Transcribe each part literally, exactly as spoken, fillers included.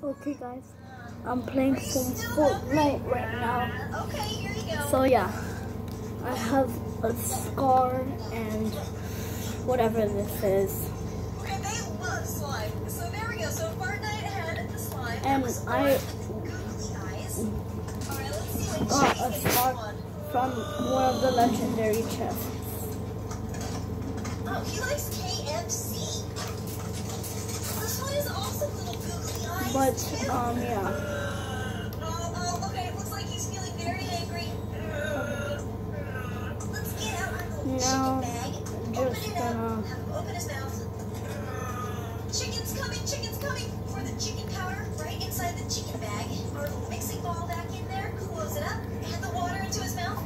Okay guys, I'm playing some Fortnite right now. Okay, here you go. So yeah, I have a scar and whatever this is. Okay, they love slime. So there we go. So Fortnite had the slime. And I googly eyes. Alright, let's see what got Jay a thinks scar this one. from one of the legendary chests. Oh, he likes K F C. This one is also little googly eyes. But too. um yeah. Oh, oh, okay. It looks like he's feeling very angry. Let's get out our little Now, chicken bag. just Open it up. gonna- Have him open his mouth. Chicken's coming. Chicken's coming. Pour the chicken powder right inside the chicken bag. Our little mixing ball back in there. Close it up. Add the water into his mouth.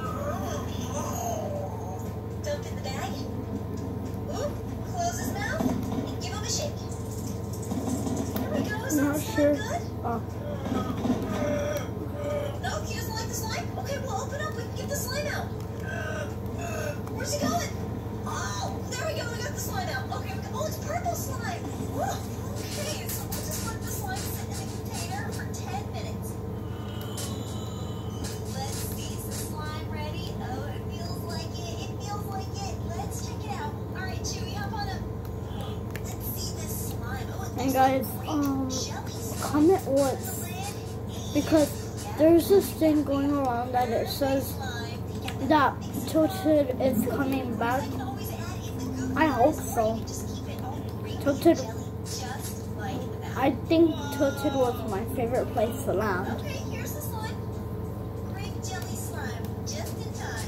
Dump in the bag. Ooh, close his mouth and give him a shake. There we go. Is Not that slime sure. good? Oh, No, he doesn't like the slime? Okay, we'll open up. We can get the slime out. Where's he going? Oh, there we go. We got the slime out. Okay, we got, oh, it's purple slime. Whoa. Okay, so we'll just let the slime sit in a container for ten minutes. Let's see. Is the slime ready? Oh, it feels like it. It feels like it. Let's check it out. All right, Chewy, hop on up. Let's see this slime. Oh, it and looks guys, like um, jelly slime. comment what's because there's this thing going around that it says that Tilted is coming back. I hope so. Tilted, I think Tilted was my favorite place to land. Okay, here's the slime. Grape jelly slime, just in time.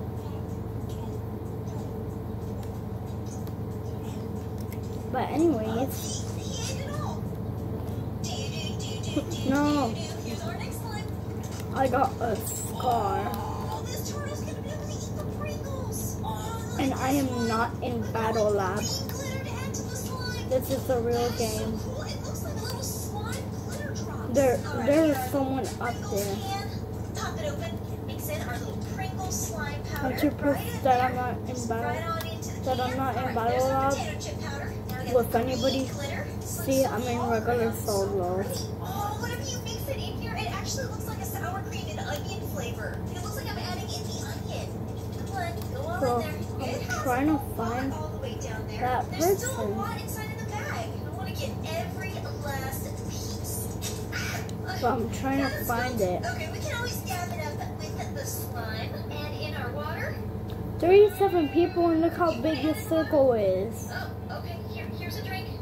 But anyways, He ate it all. Do, do, do, do, do, No. do, do. Here's our next slime. I got a scar. Oh, this turtle's gonna be able to eat the Pringles. Oh, And I am not in Battle Lab. green glitter to add to the slime. This is a real So game. cool. It looks like a little slime glitter drop. There, All right, there here is are someone the up Pringles there. can. Pop it open. Mix in our little Pringle slime powder. How to prove right in that there. I'm not in Just battle- right on into the that I'm can. not in All right, Battle there's our Lab potato chip powder. Now we got with the anybody. green glitter. This See, looks so I'm in cool. regular So solo. pretty. Oh, whatever you mix it in here, it actually looks like a sour cream and onion flavor. It looks like I'm adding in the onion. Come on, go all So, in there. It I'm has trying to a lot find all the way down there. that There's still a person. lot inside of the bag. I want to get every last piece. So I'm trying to find it. Okay, we can always dab it up with the slime and in our water. thirty-seven people, and look how big this circle is. Oh, okay. Here, here's a drink.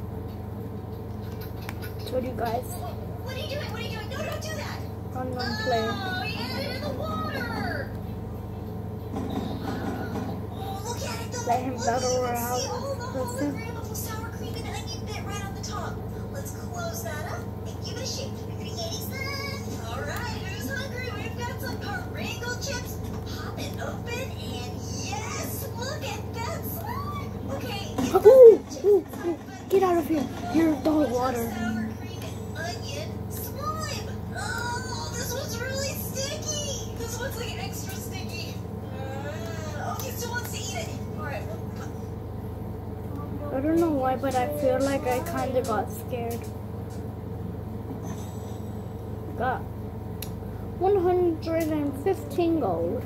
Told you guys, What, what are you doing? What are you doing? No, don't do that. unknown player. Oh, you added it in the water. Oh, look at it. The, Let him look, battle you can royale see all the person. hologram of the sour cream and onion bit right on the top. Let's close that up and give it a shake. All right, who's hungry? We've got some Pringle chips. Pop it open and yes, look at that slime. Okay. it Ooh, doesn't ooh, just ooh, but get out of here. Here's the it's water. sour cream and onion slime. Oh, this one's really sticky. This one's like extra sticky. Uh, oh, he still wants to eat it. All right. I don't know why, but I feel like I kind of got scared. Got one hundred fifteen gold.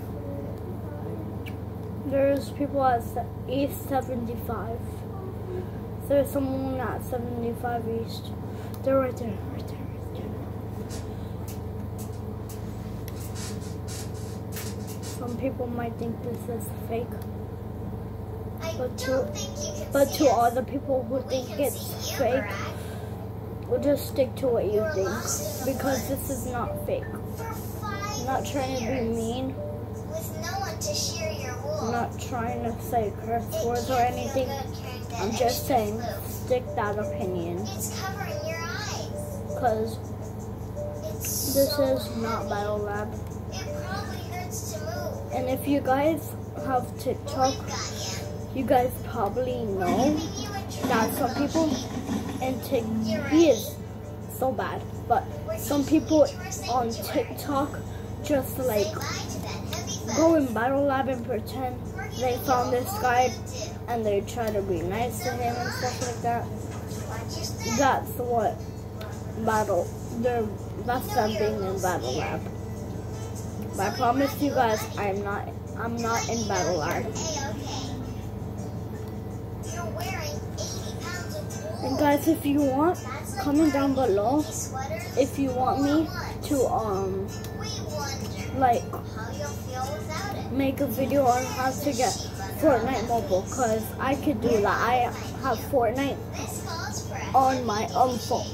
There's people at East seventy-five. There's someone at seventy-five East. They're right there, right there, right there. Some people might think this is fake. But to, but to all the people who think it's fake, we'll just stick to what you think, because this is not fake. I'm not trying to be mean. With no one to share your I'm not trying to say curse words or anything. I'm just saying, stick that opinion, It's covering your eyes. because It's this so is not Battle Lab. It probably hurts to move. And if you guys have TikTok, We've got you. you guys probably know Maybe you would try that some people and TikTok, he is so bad, but some people on TikTok just like go in Battle Lab and pretend they found this guy and they try to be nice to him and stuff like that. That's what battle. They're that's them being in battle lab. But I promise you guys, I'm not. I'm not in battle lab. And guys, if you want, comment down below if you want me to um like make a video on how to get Fortnite mobile, cause I could do that. I have Fortnite on my own phone.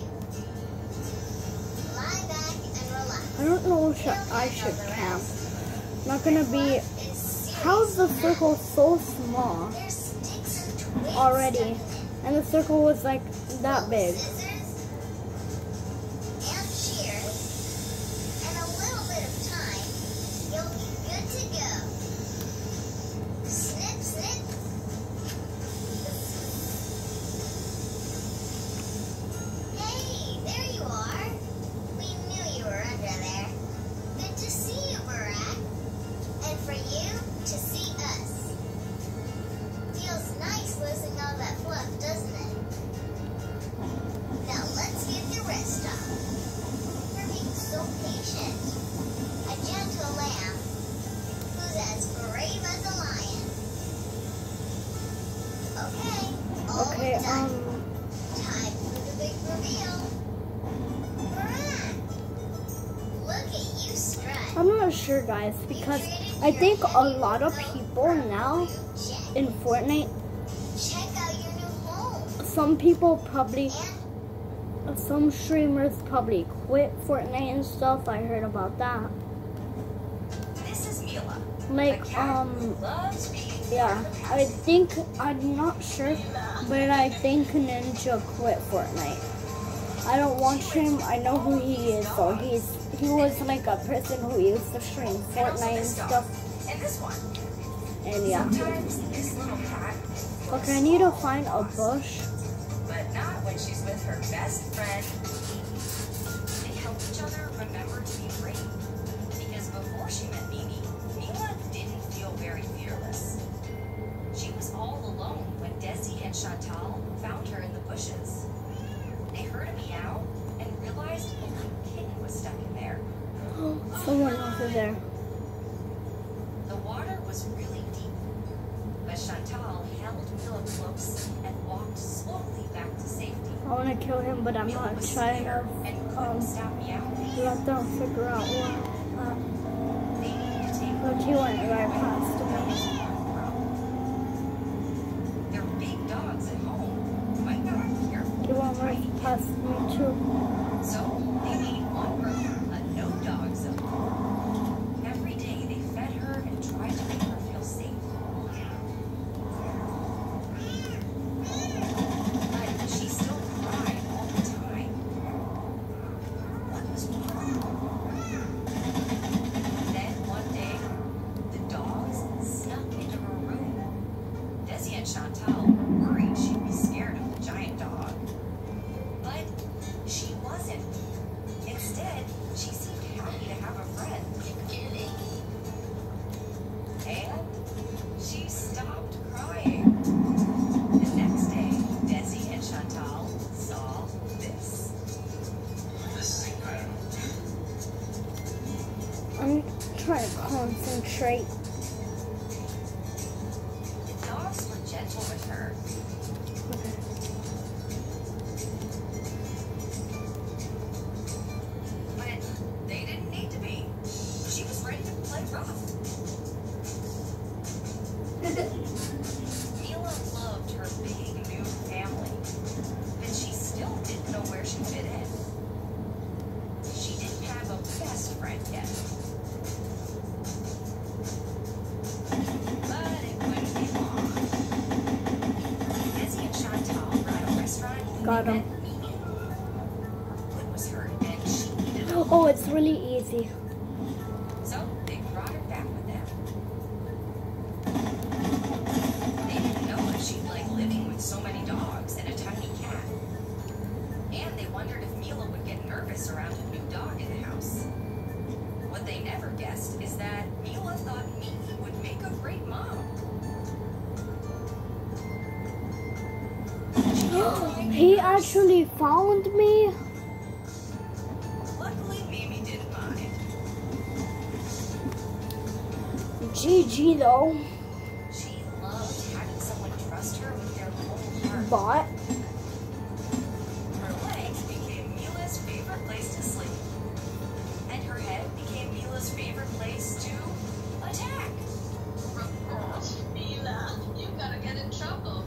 I don't know if I should camp. Not gonna be. How's the circle so small already? And the circle was like that big. Okay, um, time for the big reveal. Look at you strut. I'm not sure, guys, because I think a lot of people now in Fortnite, Check out your new home. some people probably, some streamers probably quit Fortnite and stuff. I heard about that. This is Mila. Like, um, Loves being yeah, I think, I'm not sure, but I think Ninja quit Fortnite. I don't watch him. I know who he is, though. He's, he was like a person who used to stream Fortnite and stuff. And this one. And yeah. Sometimes this little cat. Okay, I need to find a bush. But not when she's with her best friend. They help each other remember to be brave. Because before she met Mimi, Mila didn't feel very fearless. She was all alone when Desi and Chantal found her in the bushes. They heard a meow and realized a little kitten was stuck in there. Someone over there. The water was really deep, but Chantal held Mila close and walked slowly back to safety. I want to kill him, but I'm Mila not was trying scared to and couldn't um, stop meowing. let them figure out what. Uh, They needed to take look, he went right past me. They're big dogs at home. Might not be careful. He went right past me, too. So they made one room a no dog zone. Every day they fed her and tried to make her feel safe. But she still cried all the time. What was wrong? Then one day, the dogs snuck into her room. Desi and Chantal were worried she'd be scared of the giant dog. But she wasn't. Instead, she seemed happy to have a friend. And she stopped crying. The next day, Desi and Chantal saw this. This is incredible. I'm trying to concentrate. The dogs were gentle with her. But they didn't need to be. She was ready to play rough. Mila loved her big new family, but she still didn't know where she fit in. She didn't have a best friend yet. But it wouldn't be long. Desi and Chantal were at a restaurant and Got they him. met Mimi. Her foot was hurt and she needed a Oh, it's really easy. So they brought her back with them. They didn't know if she'd like living with so many dogs and a tiny cat. And they wondered if Mila would get nervous around a new dog in the house. What they never guessed is that Mila thought Mimi would make a great mom. He actually found me. G G though. She loved having someone trust her with their whole heart. But Her legs became Mila's favorite place to sleep. And her head became Mila's favorite place to attack. Mila, you gotta get in trouble.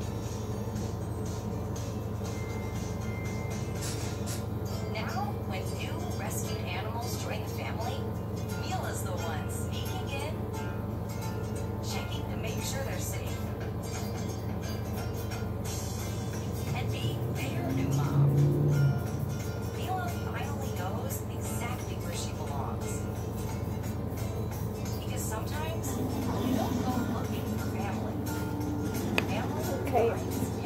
Now, when new rescued animals join the family, Mila's the one sneaking in, checking to make sure they're safe, and being their new mom. Mila finally knows exactly where she belongs. Because sometimes you don't go looking for family. Family okay. finds you.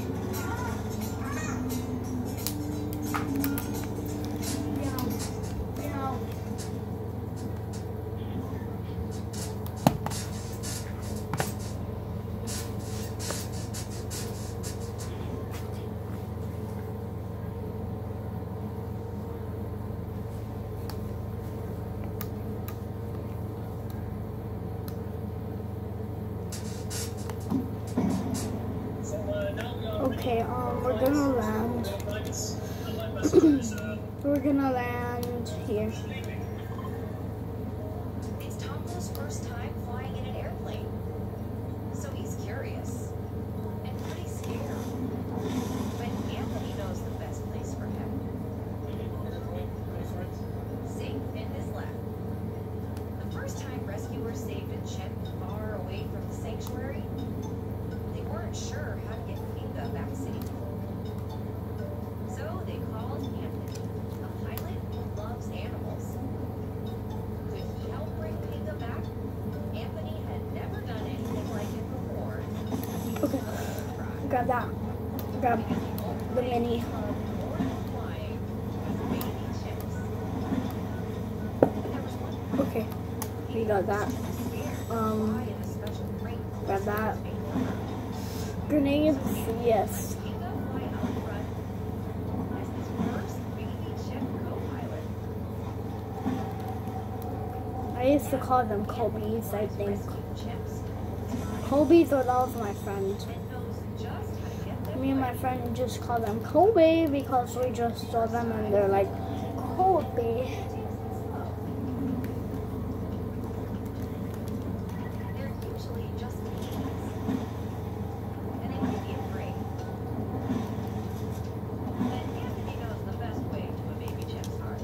Okay, um, we're gonna land. We're gonna land here. It's Tombo's first time flying in an airplane, so he's curious and pretty scared. But Anthony knows the best place for him. Safe in his lap. The first time rescuers saved a chimp far away from the sanctuary, they weren't sure how to get Pinga back safe. So they called Anthony, a pilot who loves animals. Could he help bring Pinga back? Anthony had never done anything like it before. Okay, grab that. Grab the mini. Okay, we got that. Um, grab that. Grenades, yes. I used to call them Kobe's, I think. Kobe's, or that was my friend. Me and my friend just call them Kobe because we just saw them and they're like, Kobe. They're usually just babies, and they might be afraid. And Anthony knows the best way to a baby chimp's heart.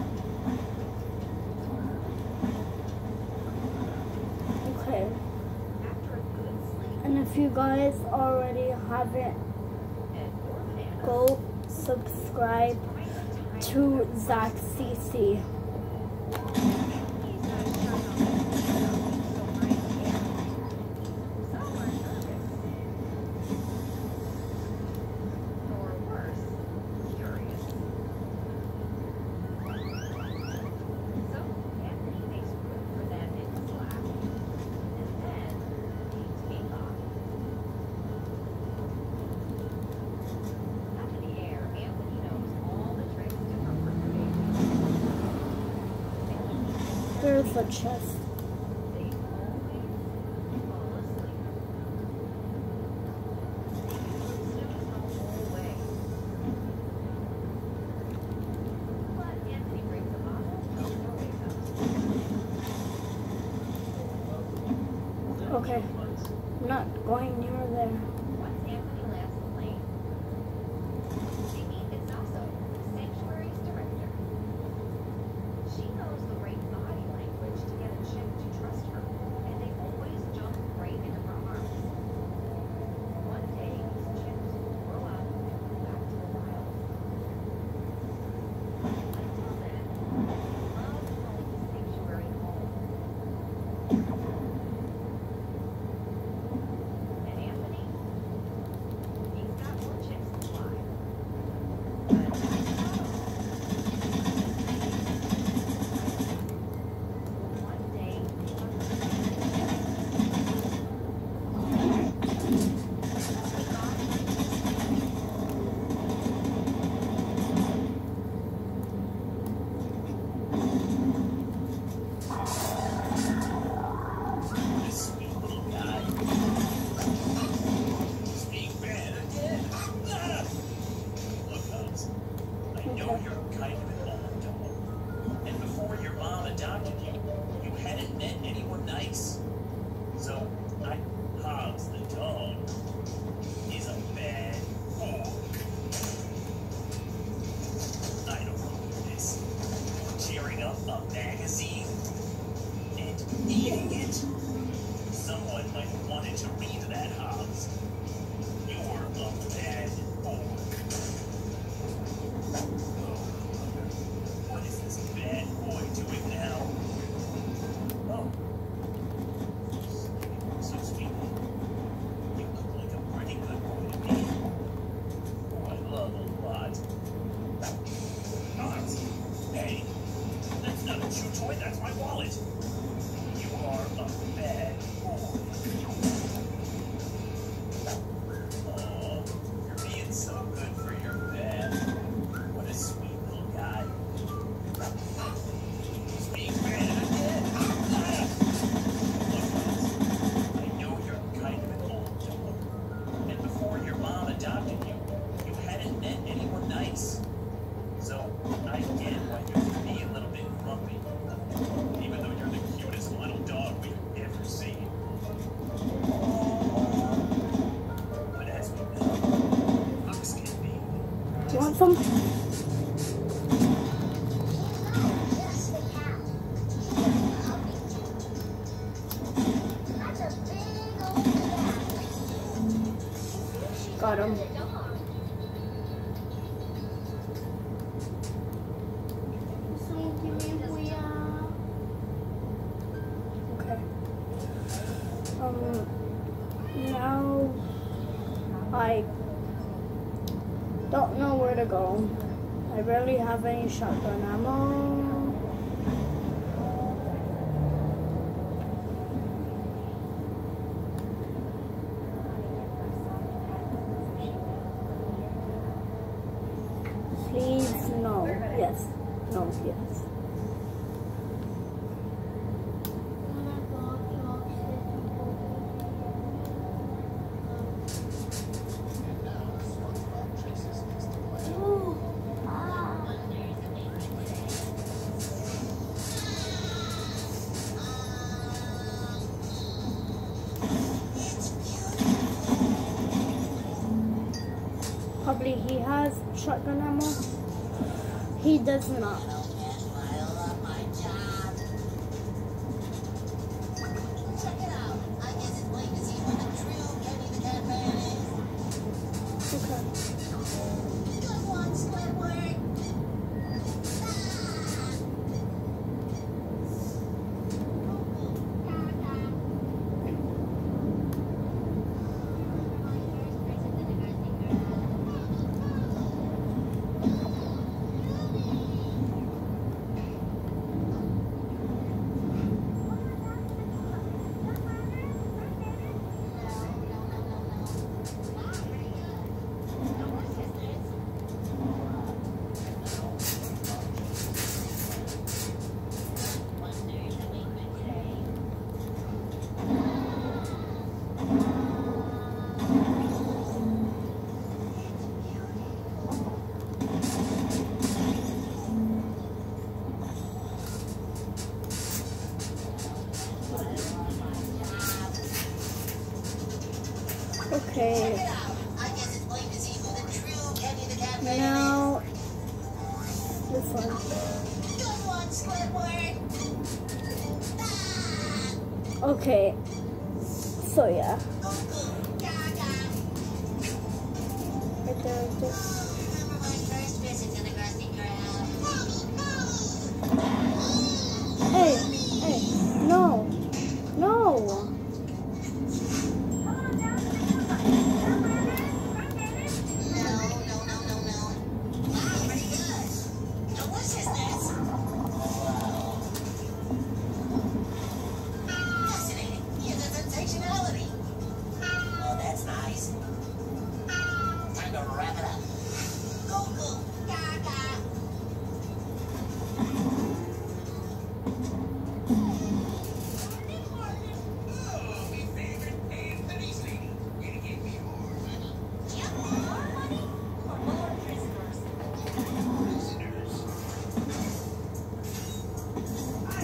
Okay. After a good sleep And if you guys already haven't, and more bananas, go subscribe to Zach C C. There's a chest. Okay, I'm not going near there. Once Anthony lands the plane, Jamie is also the sanctuary's director. She knows the right body language to get a chimp to trust her, and they always jump right into her arms. One day, these chimps will grow up and go back to the wild. Until then, love calling the sanctuary home. And Anthony you're kind of an old dog. And before your mom adopted you, you hadn't met anyone nice. So, I, Hobbs the dog is a bad boy. I don't know this. Tearing up a magazine and eating it. Someone might have wanted to read that, Hobbs. You're a bad boy. What is this bad boy doing now? Oh. So sweet. You look like a pretty good boy to me. Oh, I love a lot. Hobbs. Hey. That's not a chew toy, that's my wallet. You are a bad boy. Oh, you're being so good for your dad. What a sweet little guy. He's being bad again. Look, Hobbs, I know you're kind of an old dog. And before your mom adopted you, you hadn't met anyone nice. So, I get why you can be a little bit grumpy, even though you're the cutest little dog we've ever seen. But as we know, looks can be. Do you want some? Yes, they have. That's a big old cat. Got him. Okay. Um, now I don't know where to go. I barely have any shotgun ammo. Please, no. Yes. No, yes. Probably he has shotgun ammo. He does not. Okay. Now, this one. Okay. So yeah. Right there, right there. Hey, hey, no, no. Oh, that's nice. Time to wrap it up.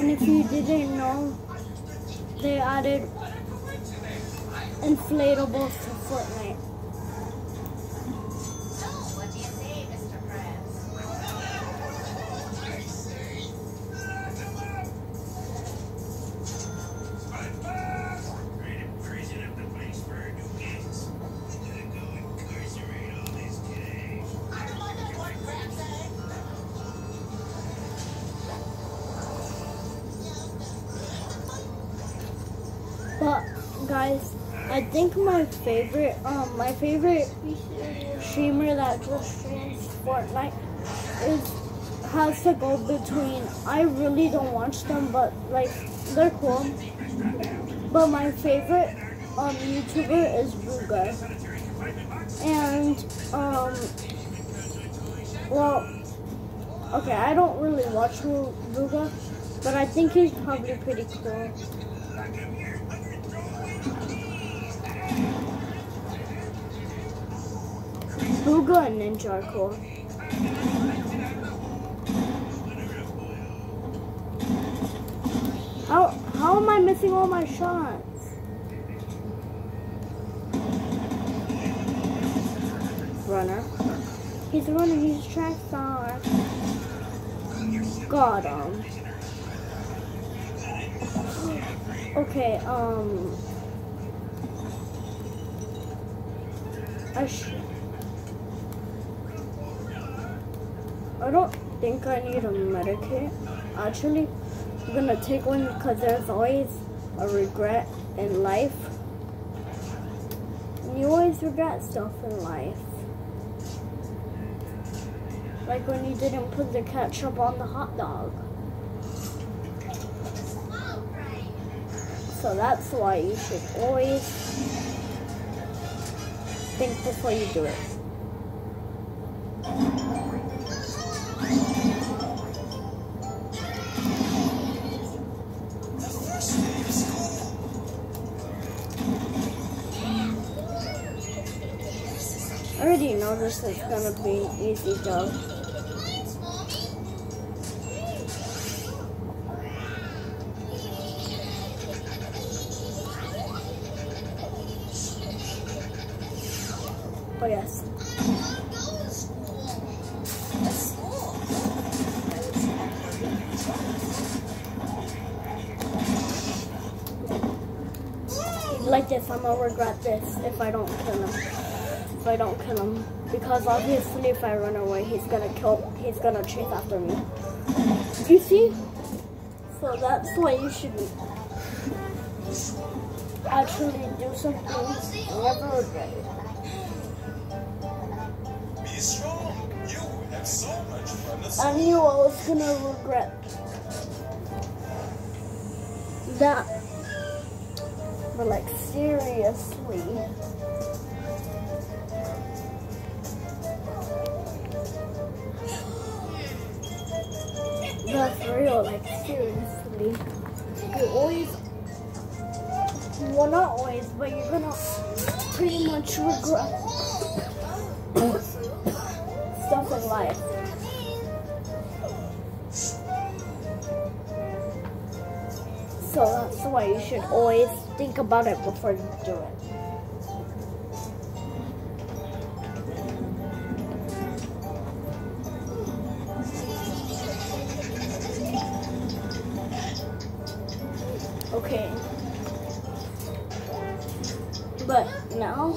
And if you didn't know, they added inflatables to Fortnite. So, what do you say, Mister Krabs? Freezing up the place for our new kids. We're gonna go incarcerate all these kids. I don't want no more Krabs, eh? But guys, I think my favorite, um, my favorite streamer that just streams Fortnite is has to go between. I really don't watch them, but like they're cool. But my favorite um YouTuber is Booga, and um, well, okay, I don't really watch Booga, but I think he's probably pretty cool. Booga and Ninja are cool. How how am I missing all my shots? Runner. He's running, he's a track star. Got him. Okay, um I should I don't think I need a medikit. Actually, I'm gonna take one because there's always a regret in life. And you always regret stuff in life. Like when you didn't put the ketchup on the hot dog. So that's why you should always think before you do it. I already know this is gonna be an easy job. Thanks, Mommy. Oh yes. Like this, I'm gonna regret this if I don't kill him. If I don't kill him, because obviously if I run away, he's gonna kill. He's gonna chase after me. You see? So that's why you should actually do something and never regret it. Be strong. You have so much fun. I knew I was gonna regret that. But like seriously. That's real, like seriously. You always, well not always, but you're gonna pretty much regret stuff in life. So that's why you should always think about it before you do it. Okay. But now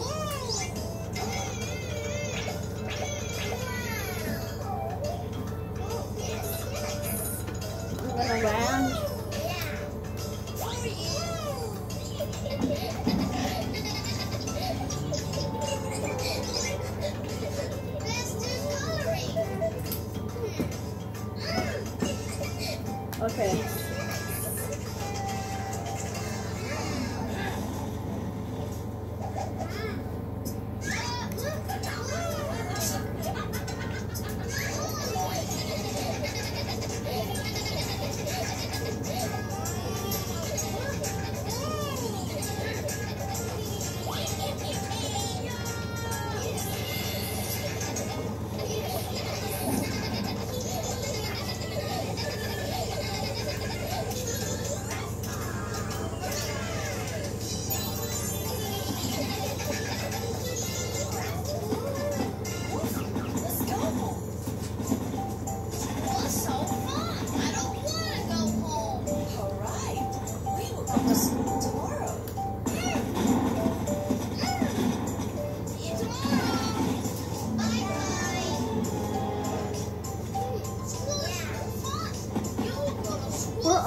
I'm gonna land. Okay.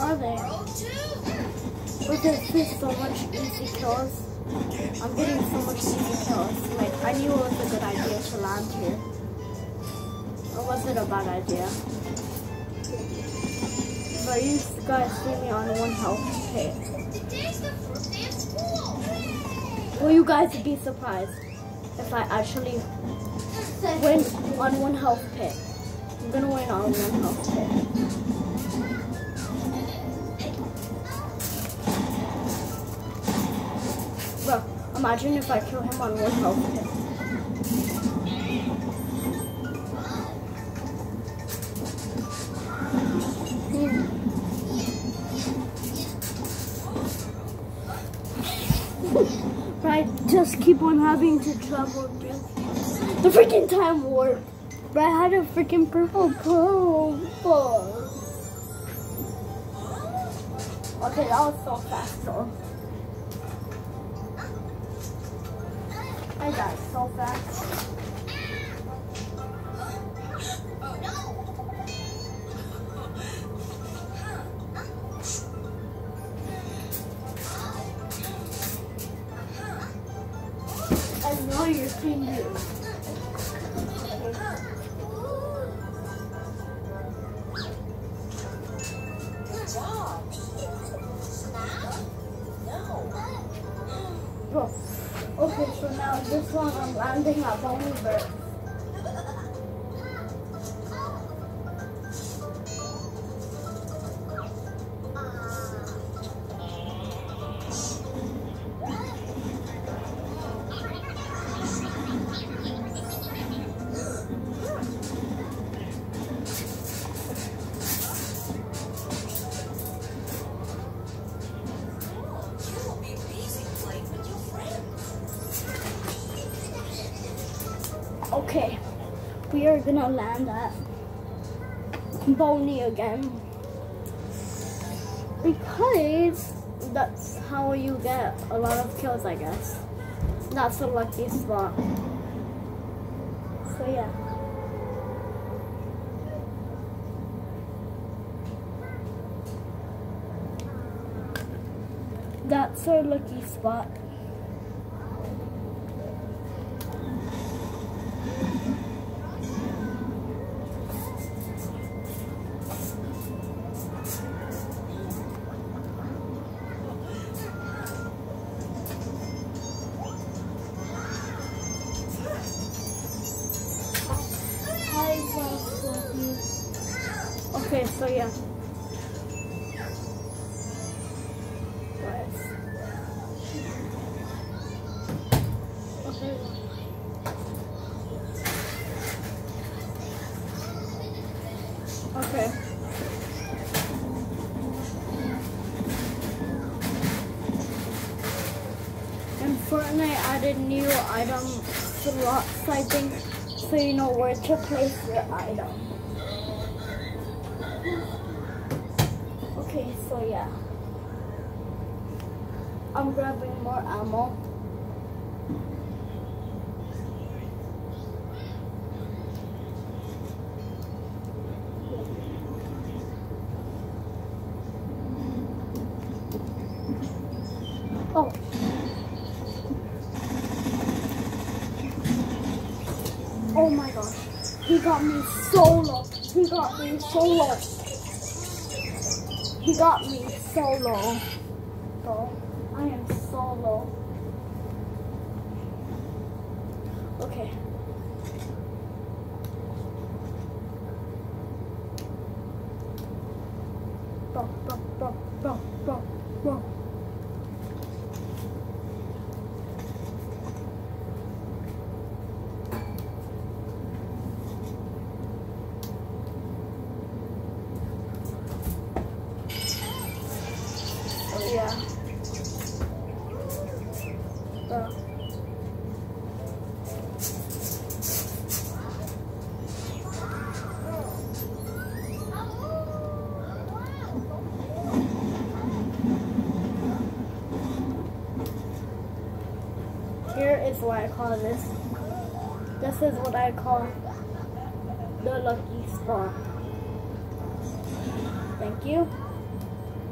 are they? But there's just so much easy kills. I'm getting so much easy kills. Like, I knew it was a good idea to land here. Or was it a bad idea? But you guys see me on one health pit. Will you guys be surprised if I actually win on one health pit? I'm gonna win on one health pit. Bro, imagine if I kill him on one health pit. I just keep on having to travel through the freaking time warp. But I had a freaking purple comb. Okay, that was so fast though. I died so fast. I know you're seeing you. Good job. No. Bro, okay, so now this one I'm landing at Bonnie Bird. Okay, we are gonna land at Bonnie again because that's how you get a lot of kills, I guess. That's a lucky spot. So yeah. That's our lucky spot. Okay, so yeah. Okay. Okay. And Fortnite added new item slots, I think, so you know where to place your item. Okay, so yeah. I'm grabbing more ammo. Oh. Oh my gosh. He got me solo. He got me solo. He got me solo. So I am solo. Okay. Bro, bro, bro, bro, bro, bro. Yeah. Bro. Here is what I call this. This is what I call the lucky spot. Thank you.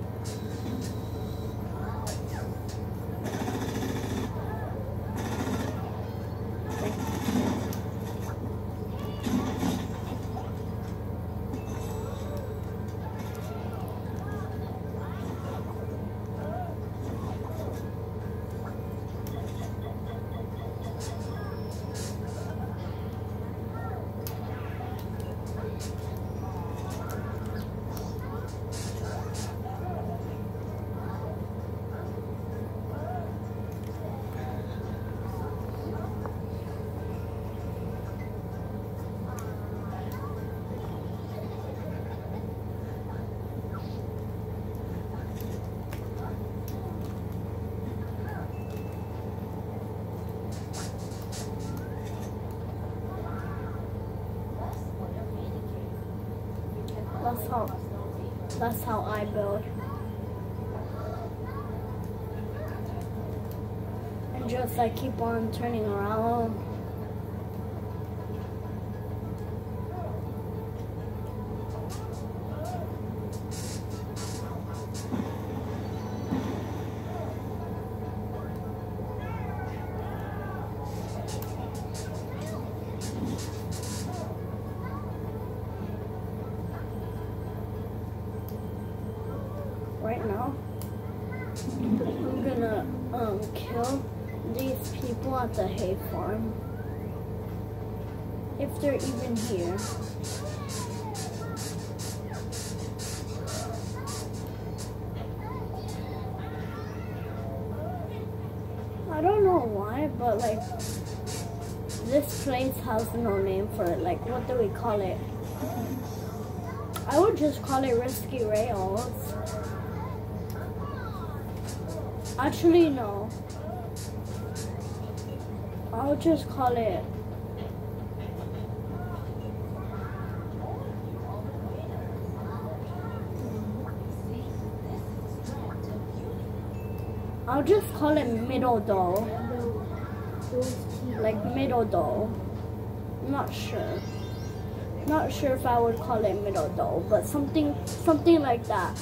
That's how, that's how I build. And just like keep on turning around. Right now, I'm gonna um, kill these people at the hay farm, if they're even here. I don't know why, but like, this place has no name for it. Like, what do we call it? I would just call it Risky Rails. Actually, no. I'll just call it I'll just call it Middle Dough. Like Middle Dough. I'm not sure. Not sure if I would call it Middle Dough, but something something like that.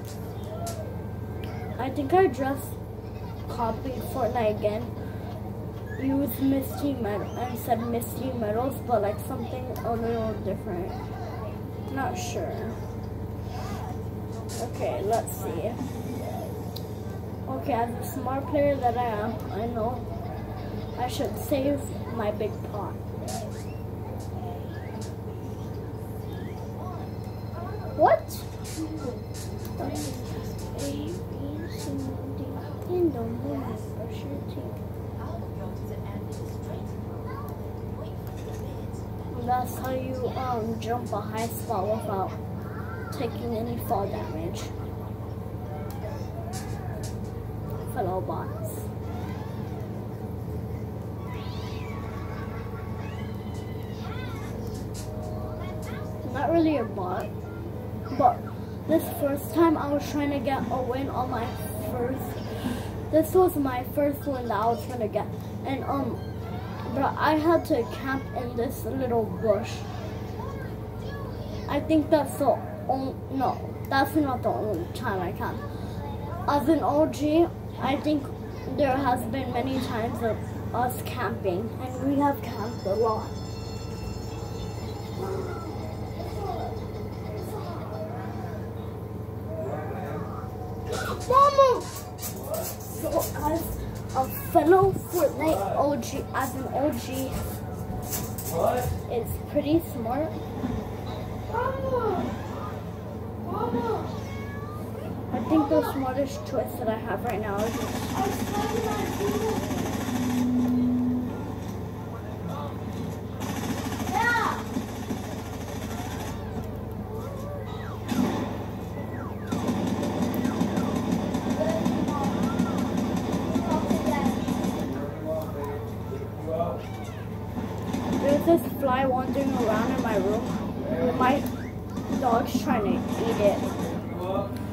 I think I just copied Fortnite again, used Misty Metal and said Misty Metals, but like something a little different. Not sure. Okay, let's see. Okay, as a smart player that I am, I know I should save my big pot. What? That's how you um jump a high spot without taking any fall damage. Fellow bots. Not really a bot, but this first time I was trying to get a win on my first. This was my first win that I was trying to get, and um. But I had to camp in this little bush. I think that's the only, no, that's not the only time I camped. As an O G, I think there has been many times of us camping, and we have camped a lot. Mama! So as a fellow Fortnite O G, as an O G, it's pretty smart. Mama. Mama. I think the smartest choice that I have right now is yeah. There's this fly wandering around in my room. My dog's trying to eat it.